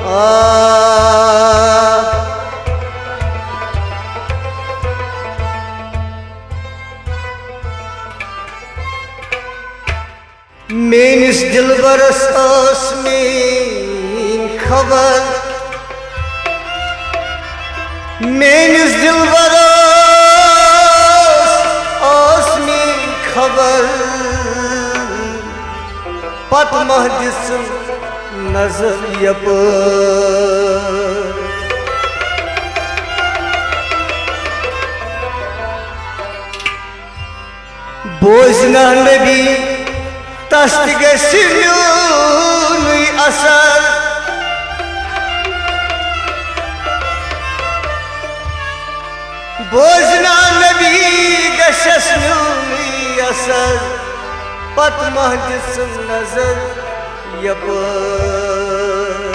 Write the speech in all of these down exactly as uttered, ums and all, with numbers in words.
मेनिस दिलबरस आस मेन खबर मेनिस दिलबरस आस मेन खबर पत महदिस नजर यपर बोजना नबी तस्त गई असर बोजना नबी गशस असर पत महदिस नजर यपर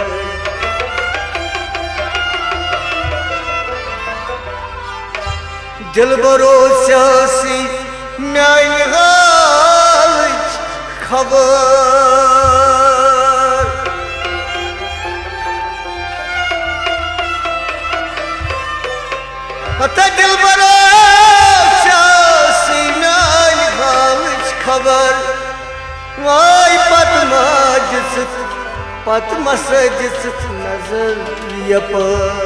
दिलबरो स्यासी म्यान हालच खबर पता दिलबरो स्यासी म्यान हालच खबर वाई पत माजिस पत मसजिस नजर यपर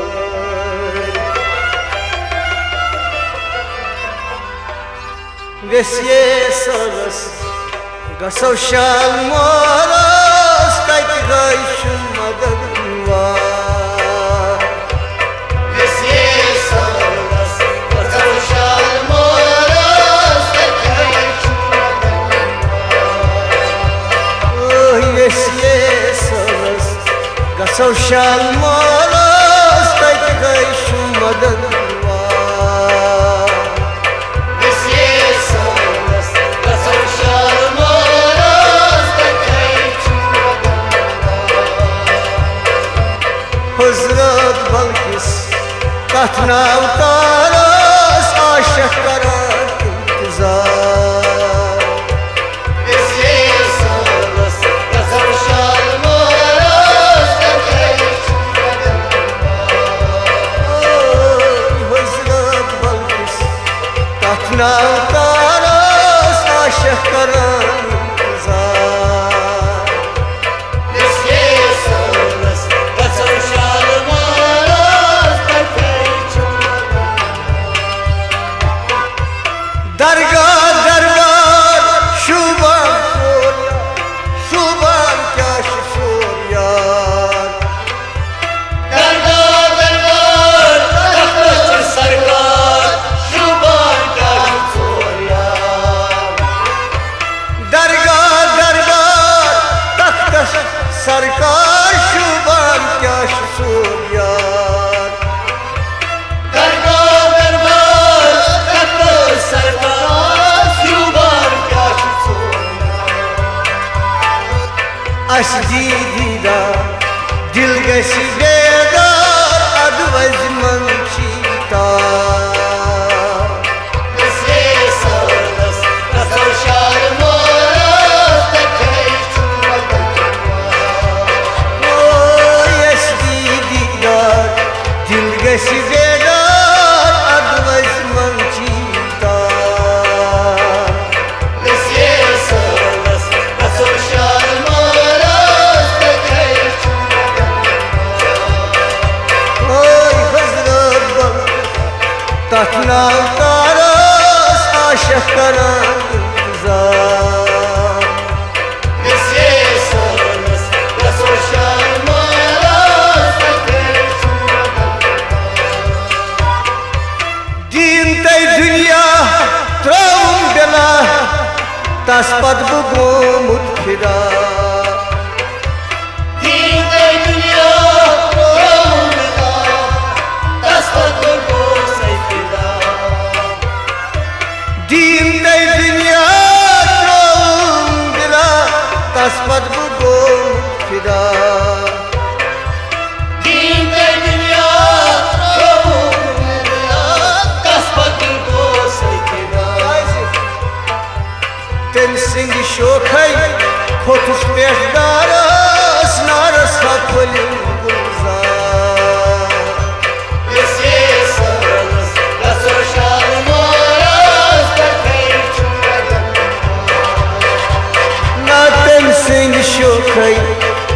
वेसिए सरस गसो शाल मोरस तक गई मदद वेसिए सरस गसो शाल मोरस तक गई वेसिए सरस गसो शाल मोरस तक गई मदद हजरत बल्किस कथ नाव तारस आशिक करन इंतजार हजरत बल्किस कथ नाव तारस आशिक करन दरगाह दरबार शुभान सोरिया शुभान क्या सोरिया दरगाह दरबार तख्त सरकार शुभान क्या सोरिया दरगाह दरबार तख्त सरकार शुभान क्या सोरिया अशजी दीदा दिल गशी बेदार अदवज मंशीता अशजी दीदा दिल गशी बेदार अदवज मंशीता तथना तारस आशिक करन इंतजार दीन तै दुनिया त्रौम बेला तस पद बुगोमुत फिरा दीन तै दुनिया त्रौम बेला तस पद दीन तै दुनिया त्रौम बिला तस्पद बुगो फिदा दीन तै दुनिया त्रौम बिला तस्पद बुगो फिदा तेन सिंह शोखै खोटुस पेट दारस नारस हफलिंग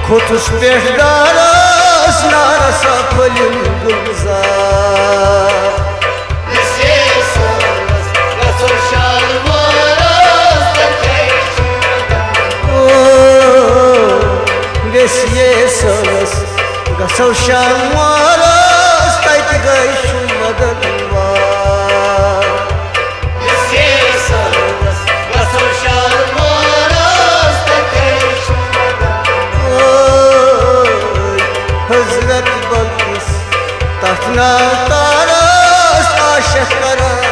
खोतुस पेट दारस नारसा फलिम गुलजार Vesiye salas Gasav şanvaras Tayt gayşun madanvar Vesiye salas Gasav şanvaras Tayt gayşun madanvar Hazret Balkis Tahtna taras Aşık karan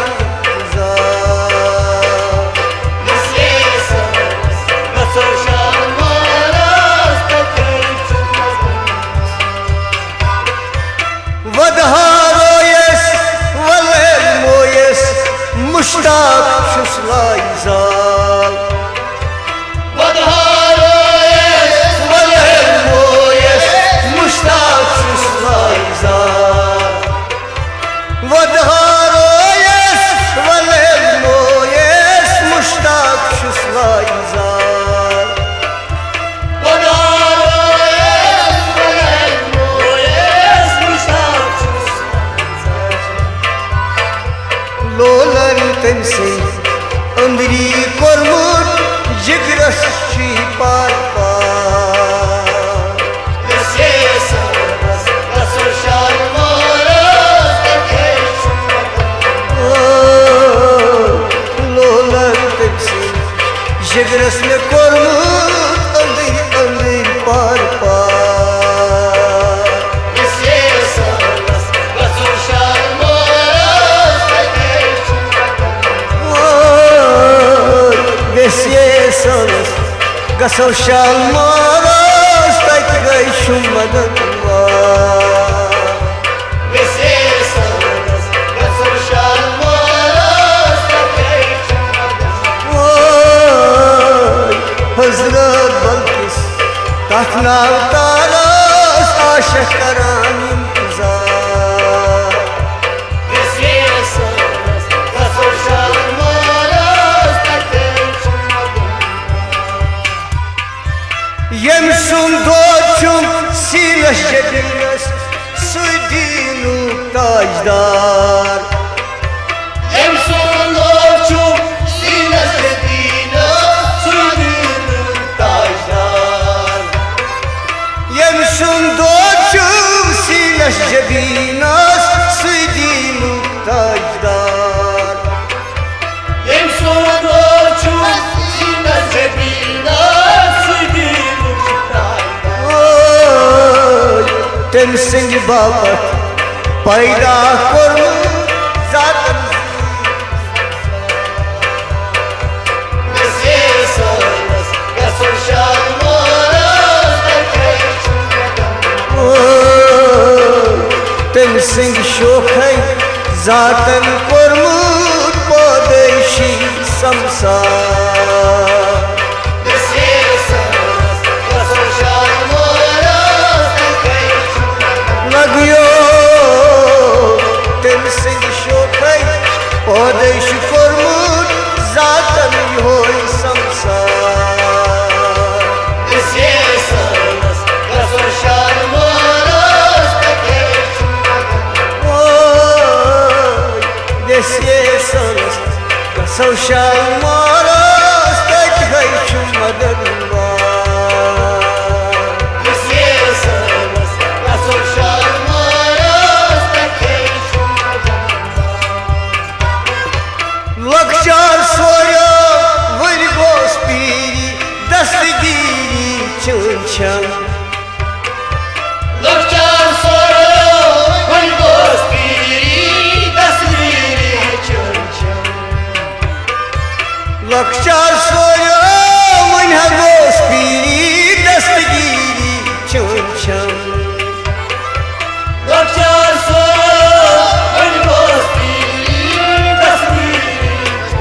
Mushtaq shus laizal Vadharoyes Valel moyes Mushtaq shus laizal Vadharoyes Valel moyes Mushtaq shus laizal Vadharoyes Valel moyes Mushtaq shus laizal Lolan Tense Andri kormut Jigras shi par par Vesiye saras Gasur sharmaras Takeshun Lolan Tense Jigras me kormut Andri andri par par Vesiye saras Gasur sharmaras Vesiye salas Gasav şalmaras Tayt gayşun madanvar Vesiye salas Gasav şalmaras Tayt gayşun madanvar Hazret Balkis Tahtna taras Aşık karan intizar Vesiye salas Gasav şalmaras Yemsun doçum sinas cebinas Suydinu tajdar Yemsun doçum sinas cebinas Suydinu tajdar Yemsun doçum sinas cebinas Suydinu tajdar Yemsun doçum sinas cebinas Temsin babat Payda kormu Zaten Vesiye salas Gasur şalmaras Takeshun Temsin şokhay Zaten kormut Padeşi samsar Vesiye salas Gasur şalmaras Nagyo Temsin şokhay Padeş kormut Zaten yoy samsar Vesiye salas Gasur şalmaras Takeshun Vesiye salas Gasav şalmaras Tayt gayşun madanvar Vesiye salas Gasav şalmaras Takeshun Lakchar soya Virgos piri Dastgiri chuncham Lakchar soya Virgos piri Dastgiri chuncham Lakchar soya Virgos piri Dastgiri chuncham Lakchar soya Virgos piri Dastgiri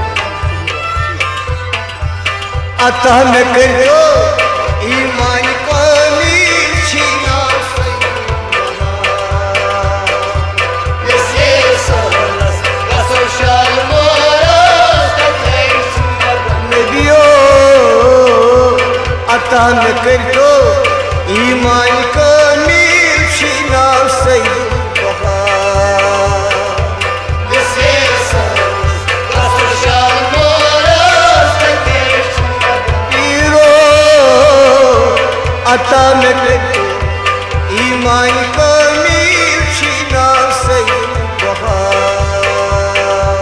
Atah me karyo iman kamil china Vesiye salas Gasav şalmaras Takeshun Nebiyo Atan karto में ईमान कमील छीना सही बहार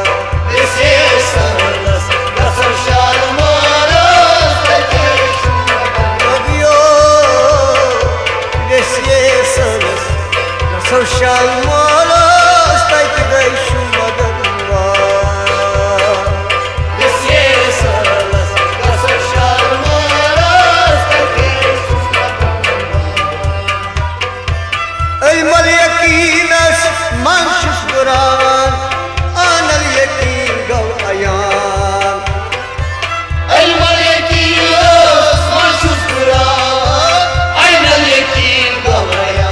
विशेष शाल Social molos, tai te dai shumadanwa. This is alas, the social molos, tai te shumadanwa. Al malyakinas manshus Quran, anal yakin gaw ayan. Al malyakinas manshus Quran, anal yakin gaw ayan.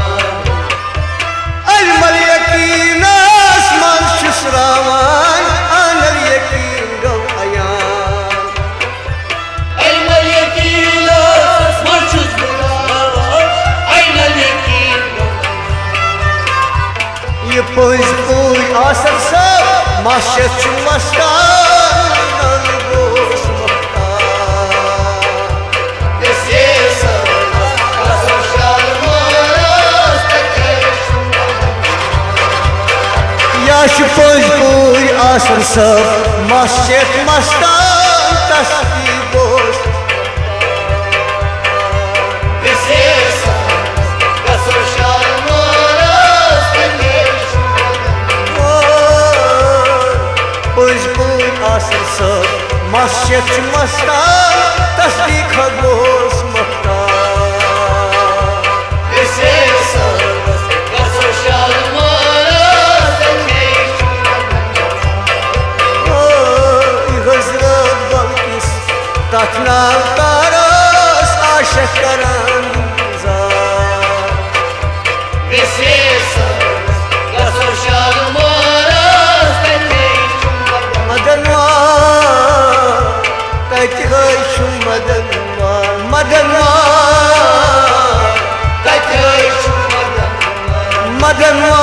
Rawan anal yakin gaw ayan ilm al yakin marchus rawan anal yakin ye pois pois asar sa mashat mastan anbos mukta this is a social moros yash pois pois asar sa mashat mastan tasbihos this is a social moros pois pois asar sa mashat mastan tasbihos mukta this is a social Tatna taras aşık karan zar Visesa la social moras Madanwa Taitigay shum madanwa Madanwa Taitigay shum madanwa Madanwa